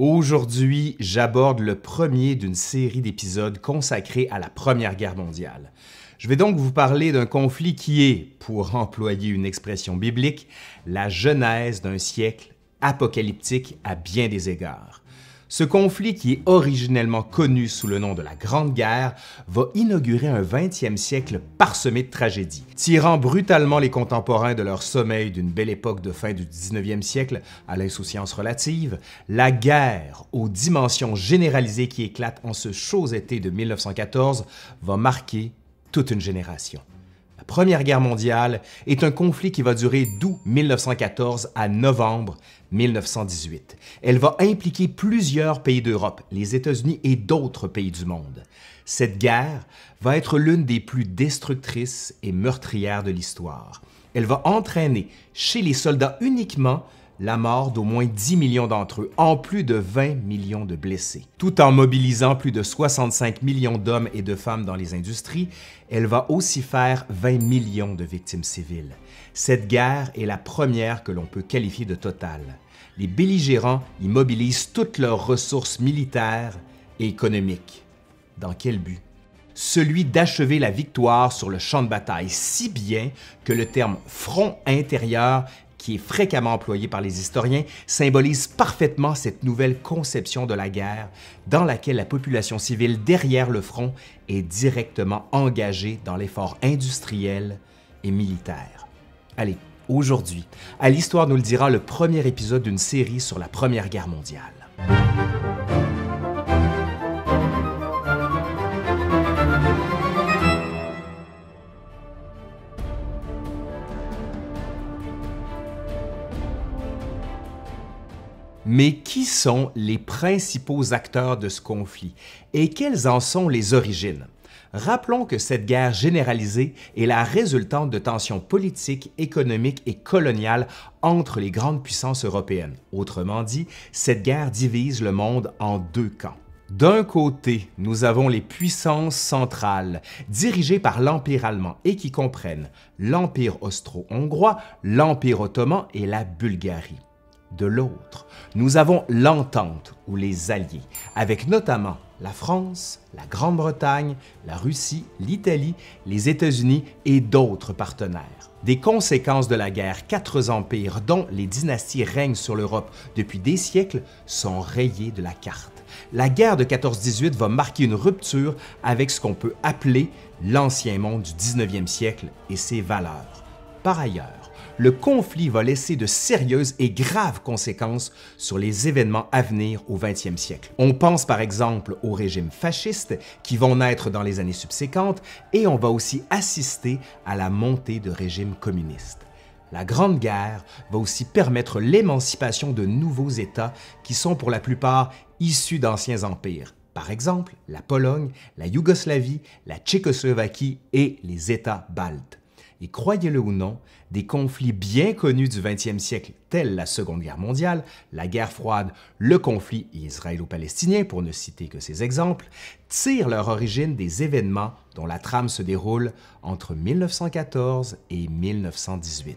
Aujourd'hui, j'aborde le premier d'une série d'épisodes consacrés à la Première Guerre mondiale. Je vais donc vous parler d'un conflit qui est, pour employer une expression biblique, la genèse d'un siècle apocalyptique à bien des égards. Ce conflit, qui est originellement connu sous le nom de la Grande Guerre, va inaugurer un 20e siècle parsemé de tragédies, tirant brutalement les contemporains de leur sommeil d'une belle époque de fin du 19e siècle à l'insouciance relative. La guerre, aux dimensions généralisées qui éclatent en ce chaud été de 1914, va marquer toute une génération. La Première Guerre mondiale est un conflit qui va durer d'août 1914 à novembre 1918. Elle va impliquer plusieurs pays d'Europe, les États-Unis et d'autres pays du monde. Cette guerre va être l'une des plus destructrices et meurtrières de l'histoire. Elle va entraîner chez les soldats uniquement la mort d'au moins 10 millions d'entre eux, en plus de 20 millions de blessés. Tout en mobilisant plus de 65 millions d'hommes et de femmes dans les industries, elle va aussi faire 20 millions de victimes civiles. Cette guerre est la première que l'on peut qualifier de totale. Les belligérants y mobilisent toutes leurs ressources militaires et économiques. Dans quel but? Celui d'achever la victoire sur le champ de bataille, si bien que le terme « front intérieur » qui est fréquemment employé par les historiens, symbolise parfaitement cette nouvelle conception de la guerre dans laquelle la population civile derrière le front est directement engagée dans l'effort industriel et militaire. Allez, aujourd'hui, à l'Histoire nous le dira, le premier épisode d'une série sur la Première Guerre mondiale. Mais qui sont les principaux acteurs de ce conflit et quelles en sont les origines? Rappelons que cette guerre généralisée est la résultante de tensions politiques, économiques et coloniales entre les grandes puissances européennes. Autrement dit, cette guerre divise le monde en deux camps. D'un côté, nous avons les puissances centrales, dirigées par l'Empire allemand et qui comprennent l'Empire austro-hongrois, l'Empire ottoman et la Bulgarie. De l'autre, nous avons l'Entente ou les Alliés, avec notamment la France, la Grande-Bretagne, la Russie, l'Italie, les États-Unis et d'autres partenaires. Des conséquences de la guerre, quatre empires dont les dynasties règnent sur l'Europe depuis des siècles sont rayées de la carte. La guerre de 14-18 va marquer une rupture avec ce qu'on peut appeler l'ancien monde du 19e siècle et ses valeurs. Par ailleurs, le conflit va laisser de sérieuses et graves conséquences sur les événements à venir au 20e siècle. On pense par exemple aux régimes fascistes qui vont naître dans les années subséquentes et on va aussi assister à la montée de régimes communistes. La Grande Guerre va aussi permettre l'émancipation de nouveaux États qui sont pour la plupart issus d'anciens empires. Par exemple, la Pologne, la Yougoslavie, la Tchécoslovaquie et les États baltes. Et croyez-le ou non, des conflits bien connus du 20e siècle, tels la Seconde Guerre mondiale, la guerre froide, le conflit israélo-palestinien, pour ne citer que ces exemples, tirent leur origine des événements dont la trame se déroule entre 1914 et 1918.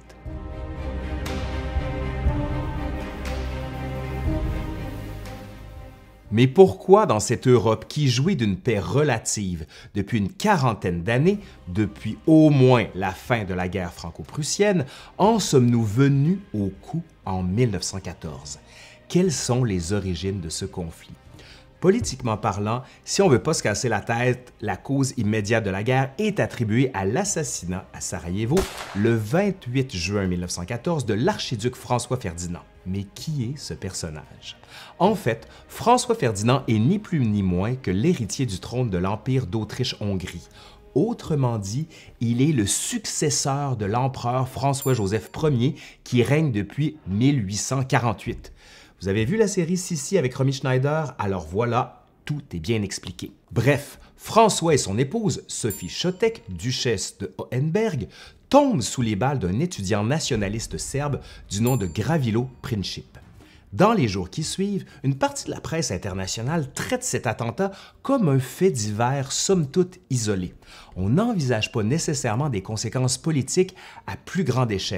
Mais pourquoi dans cette Europe qui jouit d'une paix relative depuis une quarantaine d'années, depuis au moins la fin de la guerre franco-prussienne, en sommes-nous venus au coup en 1914? Quelles sont les origines de ce conflit? Politiquement parlant, si on ne veut pas se casser la tête, la cause immédiate de la guerre est attribuée à l'assassinat à Sarajevo le 28 juin 1914 de l'archiduc François Ferdinand. Mais qui est ce personnage? En fait, François Ferdinand est ni plus ni moins que l'héritier du trône de l'Empire d'Autriche-Hongrie. Autrement dit, il est le successeur de l'empereur François-Joseph Ier qui règne depuis 1848. Vous avez vu la série Sissi avec Romy Schneider? Alors voilà, tout est bien expliqué. Bref, François et son épouse, Sophie Chotek, duchesse de Hohenberg, tombent sous les balles d'un étudiant nationaliste serbe du nom de Gravilo Princip. Dans les jours qui suivent, une partie de la presse internationale traite cet attentat comme un fait divers somme toute isolé. On n'envisage pas nécessairement des conséquences politiques à plus grande échelle.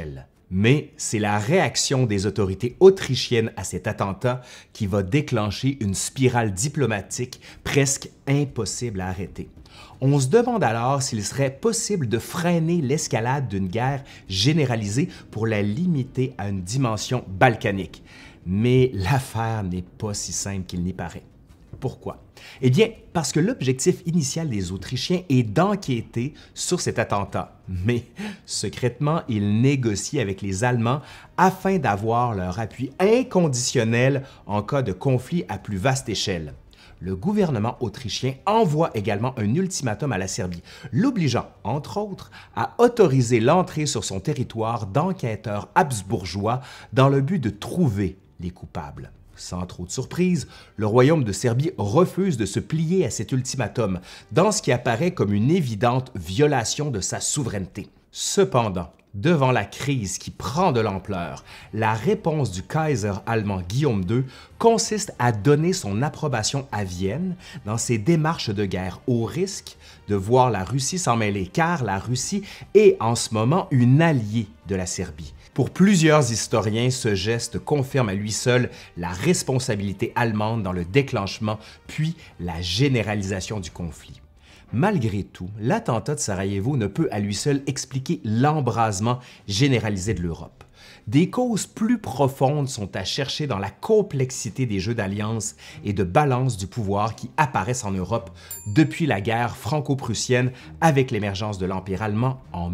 Mais c'est la réaction des autorités autrichiennes à cet attentat qui va déclencher une spirale diplomatique presque impossible à arrêter. On se demande alors s'il serait possible de freiner l'escalade d'une guerre généralisée pour la limiter à une dimension balkanique. Mais l'affaire n'est pas si simple qu'il n'y paraît. Pourquoi? Eh bien, parce que l'objectif initial des Autrichiens est d'enquêter sur cet attentat. Mais secrètement, ils négocient avec les Allemands afin d'avoir leur appui inconditionnel en cas de conflit à plus vaste échelle. Le gouvernement autrichien envoie également un ultimatum à la Serbie, l'obligeant, entre autres, à autoriser l'entrée sur son territoire d'enquêteurs habsbourgeois dans le but de trouver les coupables. Sans trop de surprise, le royaume de Serbie refuse de se plier à cet ultimatum, dans ce qui apparaît comme une évidente violation de sa souveraineté. Cependant, devant la crise qui prend de l'ampleur, la réponse du Kaiser allemand Guillaume II consiste à donner son approbation à Vienne dans ses démarches de guerre, au risque de voir la Russie s'en mêler, car la Russie est en ce moment une alliée de la Serbie. Pour plusieurs historiens, ce geste confirme à lui seul la responsabilité allemande dans le déclenchement puis la généralisation du conflit. Malgré tout, l'attentat de Sarajevo ne peut à lui seul expliquer l'embrasement généralisé de l'Europe. Des causes plus profondes sont à chercher dans la complexité des jeux d'alliance et de balance du pouvoir qui apparaissent en Europe depuis la guerre franco-prussienne avec l'émergence de l'Empire allemand en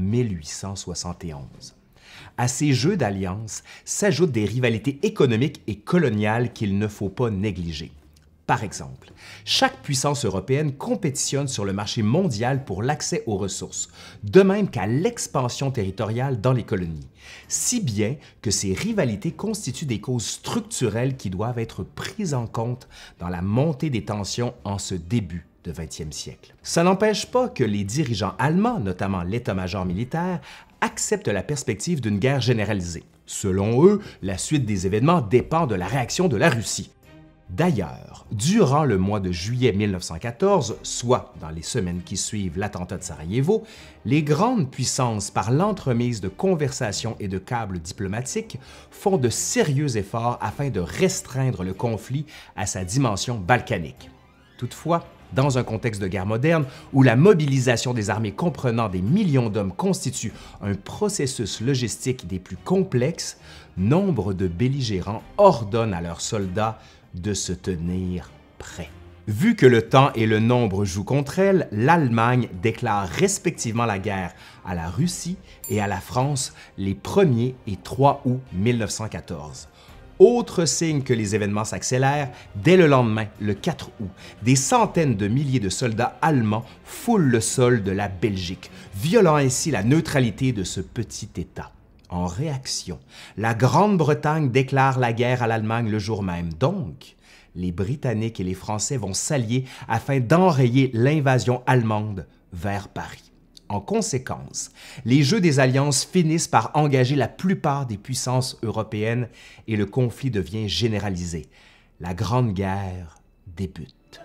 1871. À ces jeux d'alliance s'ajoutent des rivalités économiques et coloniales qu'il ne faut pas négliger. Par exemple, chaque puissance européenne compétitionne sur le marché mondial pour l'accès aux ressources, de même qu'à l'expansion territoriale dans les colonies, si bien que ces rivalités constituent des causes structurelles qui doivent être prises en compte dans la montée des tensions en ce début de 20e siècle. Ça n'empêche pas que les dirigeants allemands, notamment l'état-major militaire, acceptent la perspective d'une guerre généralisée. Selon eux, la suite des événements dépend de la réaction de la Russie. D'ailleurs, durant le mois de juillet 1914, soit dans les semaines qui suivent l'attentat de Sarajevo, les grandes puissances, par l'entremise de conversations et de câbles diplomatiques, font de sérieux efforts afin de restreindre le conflit à sa dimension balkanique. Toutefois, dans un contexte de guerre moderne où la mobilisation des armées comprenant des millions d'hommes constitue un processus logistique des plus complexes, nombre de belligérants ordonnent à leurs soldats de se tenir prêts. Vu que le temps et le nombre jouent contre elle, l'Allemagne déclare respectivement la guerre à la Russie et à la France les 1er et 3 août 1914. Autre signe que les événements s'accélèrent, dès le lendemain, le 4 août, des centaines de milliers de soldats allemands foulent le sol de la Belgique, violant ainsi la neutralité de ce petit État. En réaction, la Grande-Bretagne déclare la guerre à l'Allemagne le jour même. Donc, les Britanniques et les Français vont s'allier afin d'enrayer l'invasion allemande vers Paris. En conséquence, les jeux des alliances finissent par engager la plupart des puissances européennes et le conflit devient généralisé. La Grande Guerre débute.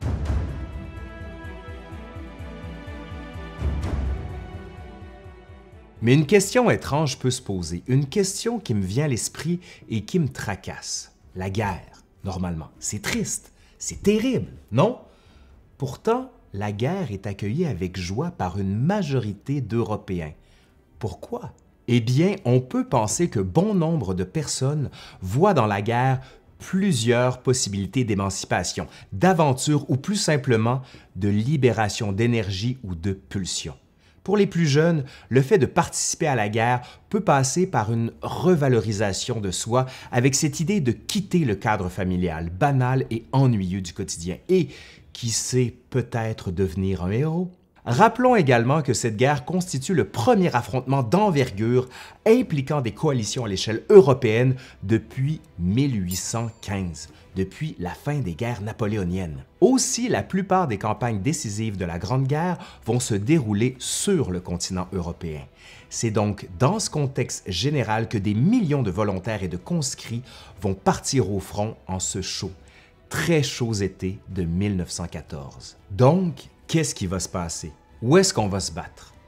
Mais une question étrange peut se poser, une question qui me vient à l'esprit et qui me tracasse. La guerre, normalement, c'est triste, c'est terrible, non? Pourtant, la guerre est accueillie avec joie par une majorité d'Européens. Pourquoi? Eh bien, on peut penser que bon nombre de personnes voient dans la guerre plusieurs possibilités d'émancipation, d'aventure ou plus simplement de libération d'énergie ou de pulsion. Pour les plus jeunes, le fait de participer à la guerre peut passer par une revalorisation de soi avec cette idée de quitter le cadre familial, banal et ennuyeux du quotidien et, qui sait, peut-être devenir un héros. Rappelons également que cette guerre constitue le premier affrontement d'envergure impliquant des coalitions à l'échelle européenne depuis 1815, depuis la fin des guerres napoléoniennes. Aussi, la plupart des campagnes décisives de la Grande Guerre vont se dérouler sur le continent européen. C'est donc dans ce contexte général que des millions de volontaires et de conscrits vont partir au front en ce chaud, très chaud été de 1914. Donc, qu'est-ce qui va se passer? Où est-ce qu'on va se battre?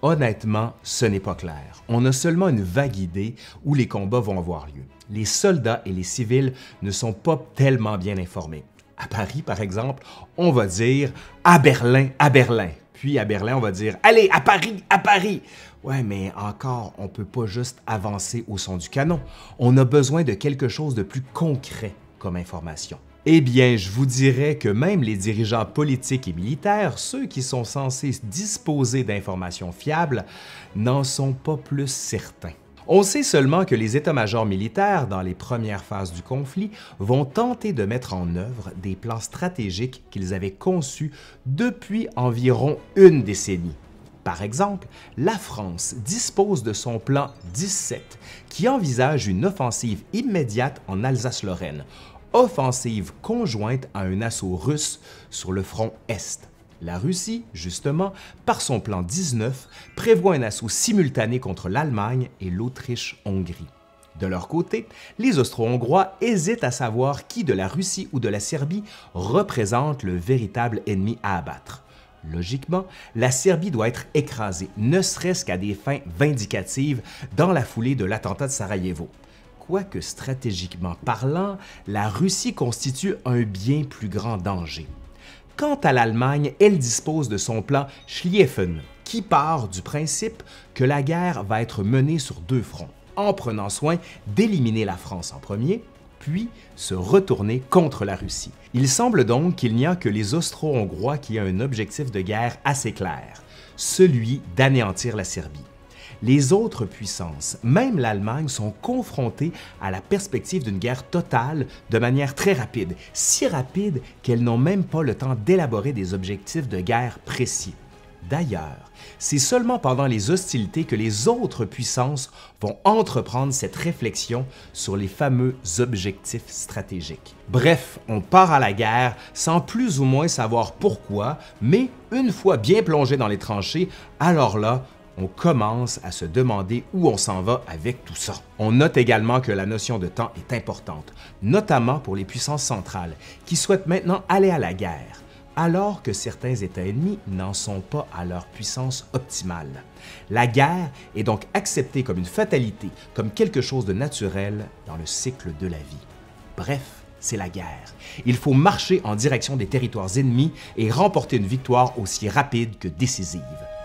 Honnêtement, ce n'est pas clair. On a seulement une vague idée où les combats vont avoir lieu. Les soldats et les civils ne sont pas tellement bien informés. À Paris, par exemple, on va dire « à Berlin, à Berlin ». Puis à Berlin, on va dire « allez, à Paris, à Paris ». Ouais, mais encore, on ne peut pas juste avancer au son du canon. On a besoin de quelque chose de plus concret comme information. Eh bien, je vous dirais que même les dirigeants politiques et militaires, ceux qui sont censés disposer d'informations fiables, n'en sont pas plus certains. On sait seulement que les états-majors militaires, dans les premières phases du conflit, vont tenter de mettre en œuvre des plans stratégiques qu'ils avaient conçus depuis environ une décennie. Par exemple, la France dispose de son plan 17 qui envisage une offensive immédiate en Alsace-Lorraine, offensive conjointe à un assaut russe sur le front Est. La Russie, justement, par son plan 19, prévoit un assaut simultané contre l'Allemagne et l'Autriche-Hongrie. De leur côté, les Austro-Hongrois hésitent à savoir qui de la Russie ou de la Serbie représente le véritable ennemi à abattre. Logiquement, la Serbie doit être écrasée, ne serait-ce qu'à des fins vindicatives, dans la foulée de l'attentat de Sarajevo. Quoique stratégiquement parlant, la Russie constitue un bien plus grand danger. Quant à l'Allemagne, elle dispose de son plan Schlieffen, qui part du principe que la guerre va être menée sur deux fronts, en prenant soin d'éliminer la France en premier, puis se retourner contre la Russie. Il semble donc qu'il n'y a que les Austro-Hongrois qui ont un objectif de guerre assez clair, celui d'anéantir la Serbie. Les autres puissances, même l'Allemagne, sont confrontées à la perspective d'une guerre totale de manière très rapide, si rapide qu'elles n'ont même pas le temps d'élaborer des objectifs de guerre précis. D'ailleurs, c'est seulement pendant les hostilités que les autres puissances vont entreprendre cette réflexion sur les fameux objectifs stratégiques. Bref, on part à la guerre sans plus ou moins savoir pourquoi, mais une fois bien plongé dans les tranchées, alors là, on commence à se demander où on s'en va avec tout ça. On note également que la notion de temps est importante, notamment pour les puissances centrales, qui souhaitent maintenant aller à la guerre, alors que certains États ennemis n'en sont pas à leur puissance optimale. La guerre est donc acceptée comme une fatalité, comme quelque chose de naturel dans le cycle de la vie. Bref, c'est la guerre. Il faut marcher en direction des territoires ennemis et remporter une victoire aussi rapide que décisive.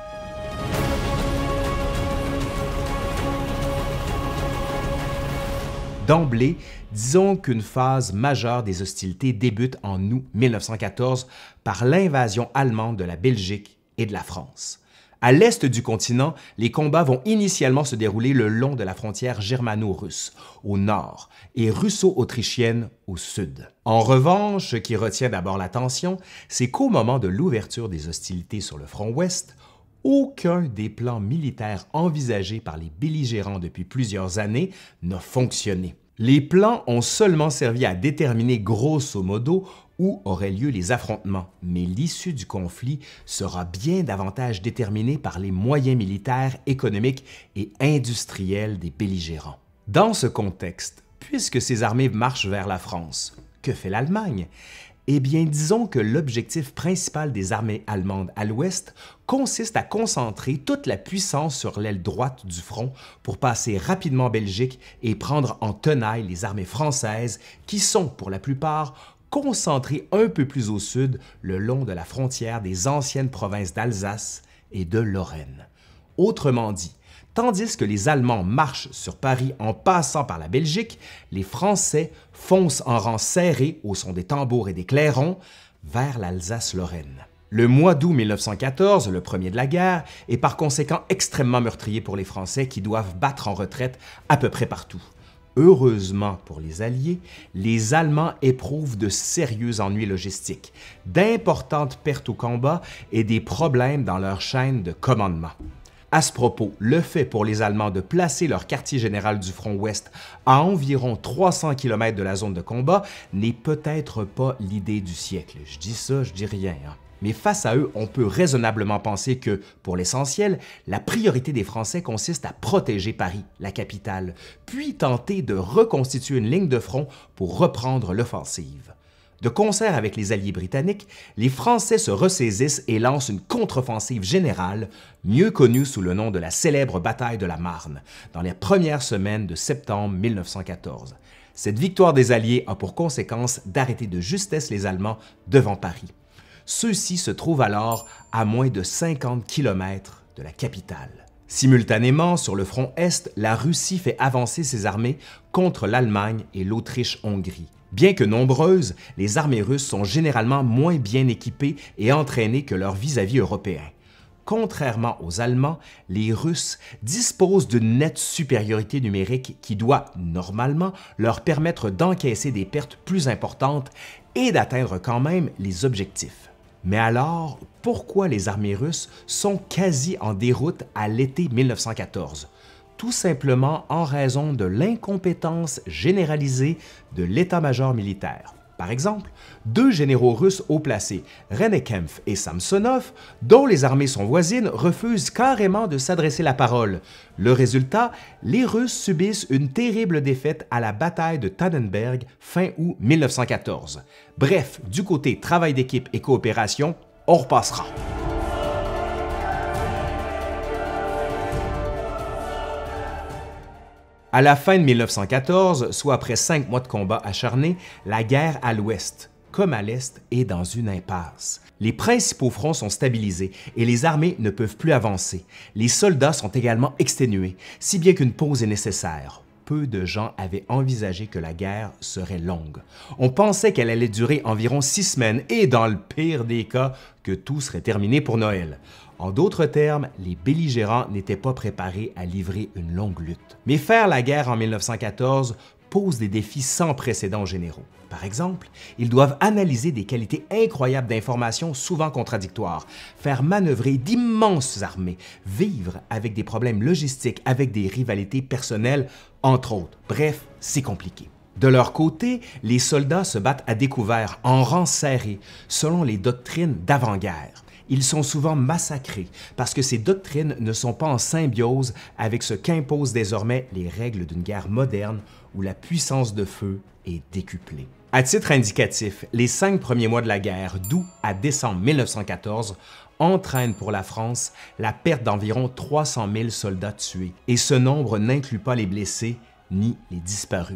D'emblée, disons qu'une phase majeure des hostilités débute en août 1914 par l'invasion allemande de la Belgique et de la France. À l'est du continent, les combats vont initialement se dérouler le long de la frontière germano-russe, au nord, et russo-autrichienne au sud. En revanche, ce qui retient d'abord l'attention, c'est qu'au moment de l'ouverture des hostilités sur le front ouest, aucun des plans militaires envisagés par les belligérants depuis plusieurs années n'a fonctionné. Les plans ont seulement servi à déterminer grosso modo où auraient lieu les affrontements, mais l'issue du conflit sera bien davantage déterminée par les moyens militaires, économiques et industriels des belligérants. Dans ce contexte, puisque ces armées marchent vers la France, que fait l'Allemagne? Eh bien, disons que l'objectif principal des armées allemandes à l'ouest consiste à concentrer toute la puissance sur l'aile droite du front pour passer rapidement en Belgique et prendre en tenaille les armées françaises qui sont, pour la plupart, concentrées un peu plus au sud le long de la frontière des anciennes provinces d'Alsace et de Lorraine. Autrement dit, tandis que les Allemands marchent sur Paris en passant par la Belgique, les Français foncent en rang serré au son des tambours et des clairons vers l'Alsace-Lorraine. Le mois d'août 1914, le premier de la guerre, est par conséquent extrêmement meurtrier pour les Français qui doivent battre en retraite à peu près partout. Heureusement pour les Alliés, les Allemands éprouvent de sérieux ennuis logistiques, d'importantes pertes au combat et des problèmes dans leur chaîne de commandement. À ce propos, le fait pour les Allemands de placer leur quartier général du front ouest à environ 300 km de la zone de combat n'est peut-être pas l'idée du siècle. Je dis ça, je dis rien. Mais face à eux, on peut raisonnablement penser que, pour l'essentiel, la priorité des Français consiste à protéger Paris, la capitale, puis tenter de reconstituer une ligne de front pour reprendre l'offensive. De concert avec les alliés britanniques, les Français se ressaisissent et lancent une contre-offensive générale, mieux connue sous le nom de la célèbre bataille de la Marne, dans les premières semaines de septembre 1914. Cette victoire des Alliés a pour conséquence d'arrêter de justesse les Allemands devant Paris. Ceux-ci se trouvent alors à moins de 50 km de la capitale. Simultanément, sur le front Est, la Russie fait avancer ses armées contre l'Allemagne et l'Autriche-Hongrie. Bien que nombreuses, les armées russes sont généralement moins bien équipées et entraînées que leurs vis-à-vis européens. Contrairement aux Allemands, les Russes disposent d'une nette supériorité numérique qui doit, normalement, leur permettre d'encaisser des pertes plus importantes et d'atteindre quand même les objectifs. Mais alors, pourquoi les armées russes sont quasi en déroute à l'été 1914? Tout simplement en raison de l'incompétence généralisée de l'état-major militaire. Par exemple, deux généraux russes haut placés, Rennekempf et Samsonov, dont les armées sont voisines, refusent carrément de s'adresser la parole. Le résultat, les Russes subissent une terrible défaite à la bataille de Tannenberg fin août 1914. Bref, du côté travail d'équipe et coopération, on repassera. À la fin de 1914, soit après 5 mois de combats acharnés, la guerre à l'ouest, comme à l'est, est dans une impasse. Les principaux fronts sont stabilisés et les armées ne peuvent plus avancer. Les soldats sont également exténués, si bien qu'une pause est nécessaire. Peu de gens avaient envisagé que la guerre serait longue. On pensait qu'elle allait durer environ 6 semaines et, dans le pire des cas, que tout serait terminé pour Noël. En d'autres termes, les belligérants n'étaient pas préparés à livrer une longue lutte. Mais faire la guerre en 1914 pose des défis sans précédent aux généraux. Par exemple, ils doivent analyser des qualités incroyables d'informations souvent contradictoires, faire manœuvrer d'immenses armées, vivre avec des problèmes logistiques, avec des rivalités personnelles, entre autres. Bref, c'est compliqué. De leur côté, les soldats se battent à découvert, en rang serré, selon les doctrines d'avant-guerre. Ils sont souvent massacrés parce que ces doctrines ne sont pas en symbiose avec ce qu'imposent désormais les règles d'une guerre moderne où la puissance de feu est décuplée. À titre indicatif, les 5 premiers mois de la guerre, d'août à décembre 1914, entraînent pour la France la perte d'environ 300 000 soldats tués, et ce nombre n'inclut pas les blessés ni les disparus.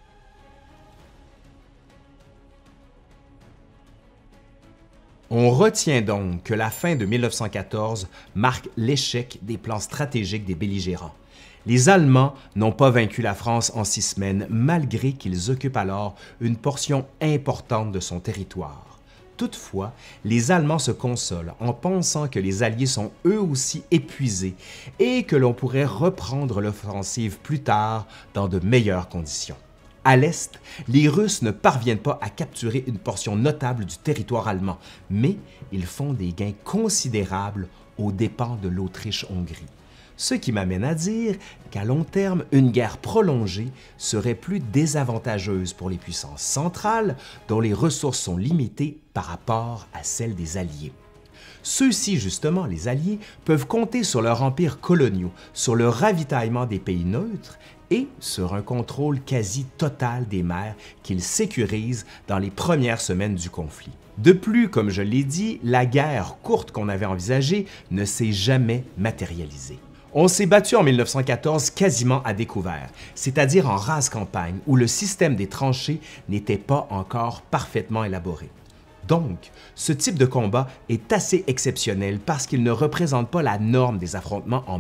On retient donc que la fin de 1914 marque l'échec des plans stratégiques des belligérants. Les Allemands n'ont pas vaincu la France en 6 semaines, malgré qu'ils occupent alors une portion importante de son territoire. Toutefois, les Allemands se consolent en pensant que les Alliés sont eux aussi épuisés et que l'on pourrait reprendre l'offensive plus tard dans de meilleures conditions. À l'Est, les Russes ne parviennent pas à capturer une portion notable du territoire allemand, mais ils font des gains considérables aux dépens de l'Autriche-Hongrie. Ce qui m'amène à dire qu'à long terme, une guerre prolongée serait plus désavantageuse pour les puissances centrales dont les ressources sont limitées par rapport à celles des Alliés. Ceux-ci, justement, les Alliés, peuvent compter sur leurs empires coloniaux, sur le ravitaillement des pays neutres et sur un contrôle quasi total des mers qu'ils sécurisent dans les premières semaines du conflit. De plus, comme je l'ai dit, la guerre courte qu'on avait envisagée ne s'est jamais matérialisée. On s'est battu en 1914 quasiment à découvert, c'est-à-dire en rase campagne, où le système des tranchées n'était pas encore parfaitement élaboré. Donc, ce type de combat est assez exceptionnel parce qu'il ne représente pas la norme des affrontements en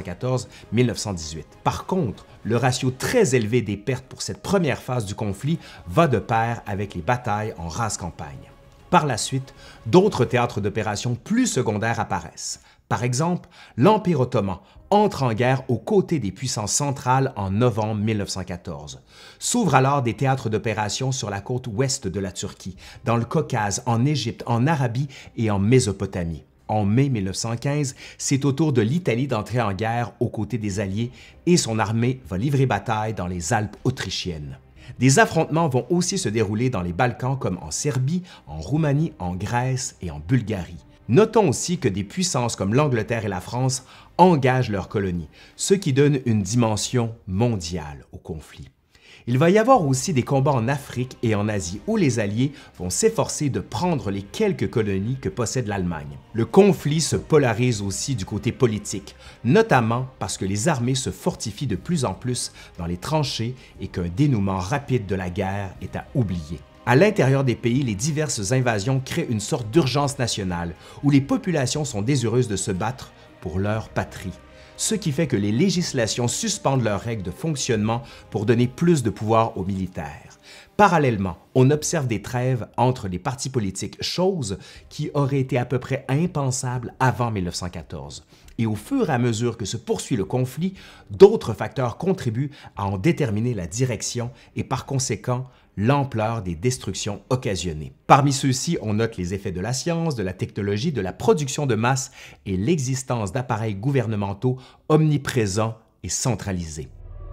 1914-1918. Par contre, le ratio très élevé des pertes pour cette première phase du conflit va de pair avec les batailles en rase campagne. Par la suite, d'autres théâtres d'opérations plus secondaires apparaissent. Par exemple, l'Empire ottoman entre en guerre aux côtés des puissances centrales en novembre 1914. S'ouvrent alors des théâtres d'opérations sur la côte ouest de la Turquie, dans le Caucase, en Égypte, en Arabie et en Mésopotamie. En mai 1915, c'est au tour de l'Italie d'entrer en guerre aux côtés des Alliés et son armée va livrer bataille dans les Alpes autrichiennes. Des affrontements vont aussi se dérouler dans les Balkans comme en Serbie, en Roumanie, en Grèce et en Bulgarie. Notons aussi que des puissances comme l'Angleterre et la France engagent leurs colonies, ce qui donne une dimension mondiale au conflit. Il va y avoir aussi des combats en Afrique et en Asie où les Alliés vont s'efforcer de prendre les quelques colonies que possède l'Allemagne. Le conflit se polarise aussi du côté politique, notamment parce que les armées se fortifient de plus en plus dans les tranchées et qu'un dénouement rapide de la guerre est à oublier. À l'intérieur des pays, les diverses invasions créent une sorte d'urgence nationale où les populations sont désireuses de se battre pour leur patrie, ce qui fait que les législations suspendent leurs règles de fonctionnement pour donner plus de pouvoir aux militaires. Parallèlement, on observe des trêves entre les partis politiques, chose qui aurait été à peu près impensable avant 1914. Et au fur et à mesure que se poursuit le conflit, d'autres facteurs contribuent à en déterminer la direction et par conséquent l'ampleur des destructions occasionnées. Parmi ceux-ci, on note les effets de la science, de la technologie, de la production de masse et l'existence d'appareils gouvernementaux omniprésents et centralisés.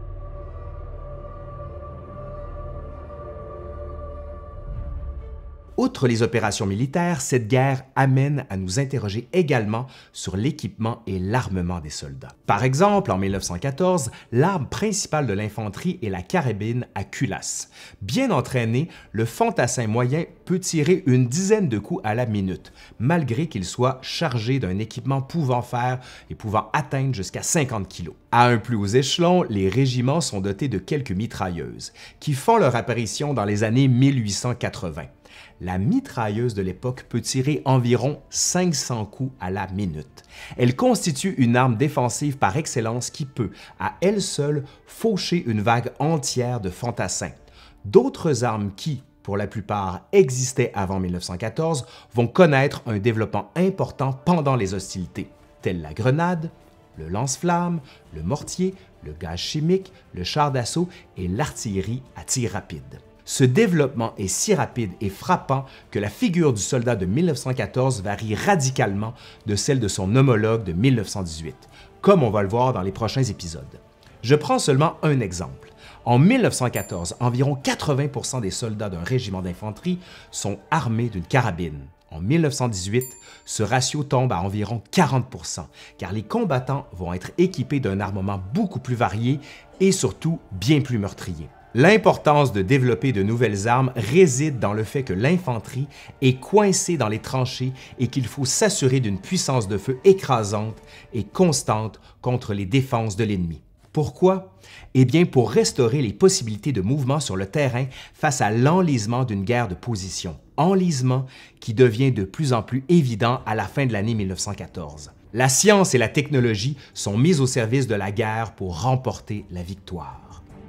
Outre les opérations militaires, cette guerre amène à nous interroger également sur l'équipement et l'armement des soldats. Par exemple, en 1914, l'arme principale de l'infanterie est la carabine à culasse. Bien entraîné, le fantassin moyen peut tirer une dizaine de coups à la minute, malgré qu'il soit chargé d'un équipement pouvant atteindre jusqu'à 50 kg. À un plus haut échelon, les régiments sont dotés de quelques mitrailleuses, qui font leur apparition dans les années 1880. La mitrailleuse de l'époque peut tirer environ 500 coups à la minute. Elle constitue une arme défensive par excellence qui peut, à elle seule, faucher une vague entière de fantassins. D'autres armes qui, pour la plupart, existaient avant 1914, vont connaître un développement important pendant les hostilités, telles la grenade, le lance-flammes, le mortier, le gaz chimique, le char d'assaut et l'artillerie à tir rapide. Ce développement est si rapide et frappant que la figure du soldat de 1914 varie radicalement de celle de son homologue de 1918, comme on va le voir dans les prochains épisodes. Je prends seulement un exemple. En 1914, environ 80% des soldats d'un régiment d'infanterie sont armés d'une carabine. En 1918, ce ratio tombe à environ 40%, car les combattants vont être équipés d'un armement beaucoup plus varié et surtout bien plus meurtrier. L'importance de développer de nouvelles armes réside dans le fait que l'infanterie est coincée dans les tranchées et qu'il faut s'assurer d'une puissance de feu écrasante et constante contre les défenses de l'ennemi. Pourquoi? Eh bien, pour restaurer les possibilités de mouvement sur le terrain face à l'enlisement d'une guerre de position, enlisement qui devient de plus en plus évident à la fin de l'année 1914. La science et la technologie sont mises au service de la guerre pour remporter la victoire.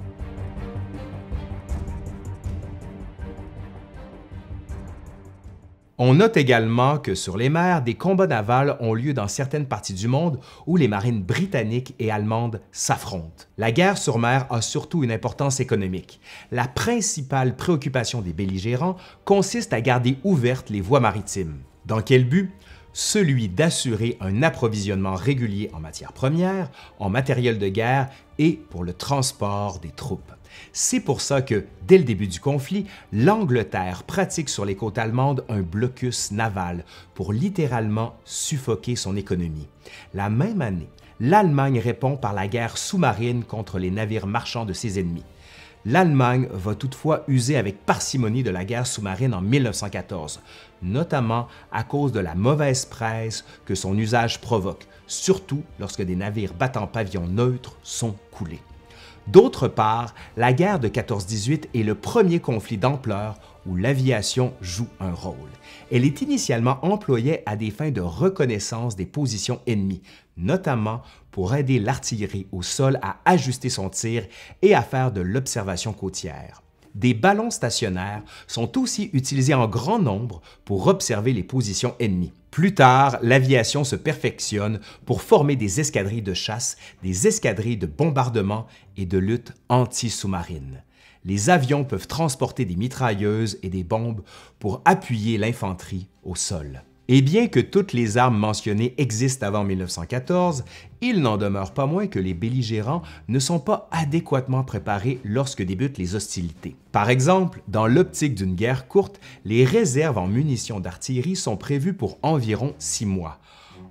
On note également que sur les mers, des combats navals ont lieu dans certaines parties du monde où les marines britanniques et allemandes s'affrontent. La guerre sur mer a surtout une importance économique. La principale préoccupation des belligérants consiste à garder ouvertes les voies maritimes. Dans quel but? Celui d'assurer un approvisionnement régulier en matières premières, en matériel de guerre et pour le transport des troupes. C'est pour ça que, dès le début du conflit, l'Angleterre pratique sur les côtes allemandes un blocus naval pour littéralement suffoquer son économie. La même année, l'Allemagne répond par la guerre sous-marine contre les navires marchands de ses ennemis. L'Allemagne va toutefois user avec parcimonie de la guerre sous-marine en 1914, notamment à cause de la mauvaise presse que son usage provoque, surtout lorsque des navires battant pavillon neutre sont coulés. D'autre part, la guerre de 14-18 est le premier conflit d'ampleur où l'aviation joue un rôle. Elle est initialement employée à des fins de reconnaissance des positions ennemies, notamment pour aider l'artillerie au sol à ajuster son tir et à faire de l'observation côtière. Des ballons stationnaires sont aussi utilisés en grand nombre pour observer les positions ennemies. Plus tard, l'aviation se perfectionne pour former des escadrilles de chasse, des escadrilles de bombardement et de lutte anti-sous-marine. Les avions peuvent transporter des mitrailleuses et des bombes pour appuyer l'infanterie au sol. Et bien que toutes les armes mentionnées existent avant 1914, il n'en demeure pas moins que les belligérants ne sont pas adéquatement préparés lorsque débutent les hostilités. Par exemple, dans l'optique d'une guerre courte, les réserves en munitions d'artillerie sont prévues pour environ 6 mois.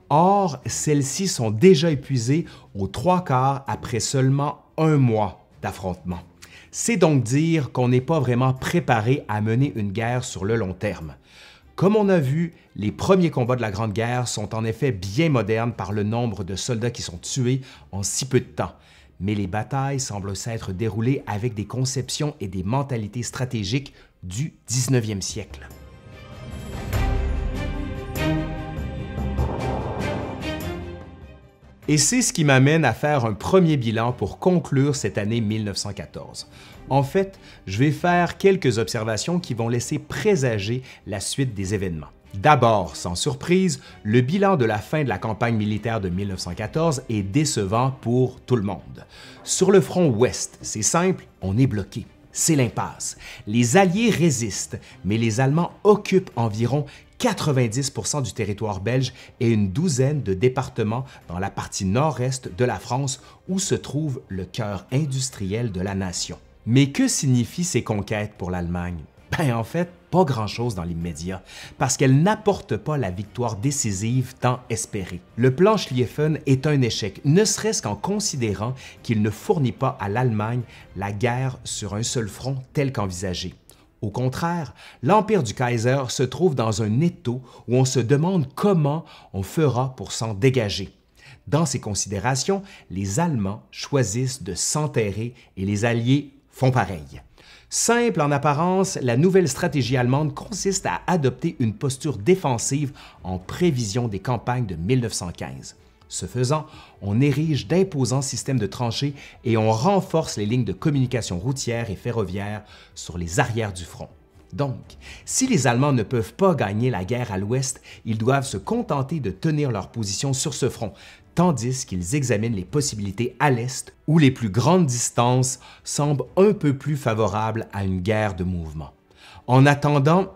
Or, celles-ci sont déjà épuisées aux 3/4 après seulement 1 mois d'affrontement. C'est donc dire qu'on n'est pas vraiment préparé à mener une guerre sur le long terme. Comme on a vu, les premiers combats de la Grande Guerre sont en effet bien modernes par le nombre de soldats qui sont tués en si peu de temps, mais les batailles semblent s'être déroulées avec des conceptions et des mentalités stratégiques du 19e siècle. Et c'est ce qui m'amène à faire un premier bilan pour conclure cette année 1914. En fait, je vais faire quelques observations qui vont laisser présager la suite des événements. D'abord, sans surprise, le bilan de la fin de la campagne militaire de 1914 est décevant pour tout le monde. Sur le front ouest, c'est simple, on est bloqué. C'est l'impasse. Les Alliés résistent, mais les Allemands occupent environ 90% du territoire belge et une douzaine de départements dans la partie nord-est de la France où se trouve le cœur industriel de la nation. Mais que signifient ces conquêtes pour l'Allemagne? En fait, pas grand-chose dans l'immédiat, parce qu'elles n'apportent pas la victoire décisive tant espérée. Le plan Schlieffen est un échec, ne serait-ce qu'en considérant qu'il ne fournit pas à l'Allemagne la guerre sur un seul front tel qu'envisagé. Au contraire, l'Empire du Kaiser se trouve dans un étau où on se demande comment on fera pour s'en dégager. Dans ces considérations, les Allemands choisissent de s'enterrer et les Alliés font pareil. Simple en apparence, la nouvelle stratégie allemande consiste à adopter une posture défensive en prévision des campagnes de 1915. Ce faisant, on érige d'imposants systèmes de tranchées et on renforce les lignes de communication routière et ferroviaire sur les arrières du front. Donc, si les Allemands ne peuvent pas gagner la guerre à l'ouest, ils doivent se contenter de tenir leur position sur ce front, tandis qu'ils examinent les possibilités à l'est où les plus grandes distances semblent un peu plus favorables à une guerre de mouvement. En attendant,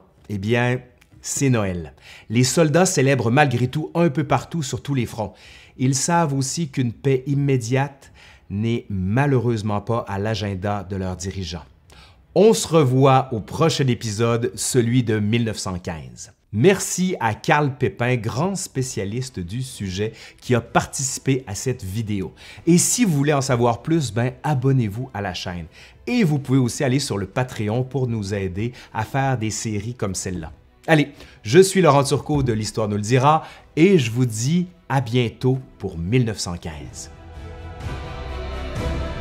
c'est Noël. Les soldats célèbrent malgré tout un peu partout sur tous les fronts. Ils savent aussi qu'une paix immédiate n'est malheureusement pas à l'agenda de leurs dirigeants. On se revoit au prochain épisode, celui de 1915. Merci à Carl Pépin, grand spécialiste du sujet, qui a participé à cette vidéo. Et si vous voulez en savoir plus, abonnez-vous à la chaîne. Et vous pouvez aussi aller sur le Patreon pour nous aider à faire des séries comme celle-là. Allez, je suis Laurent Turcot de l'Histoire nous le dira et je vous dis à bientôt pour 1915.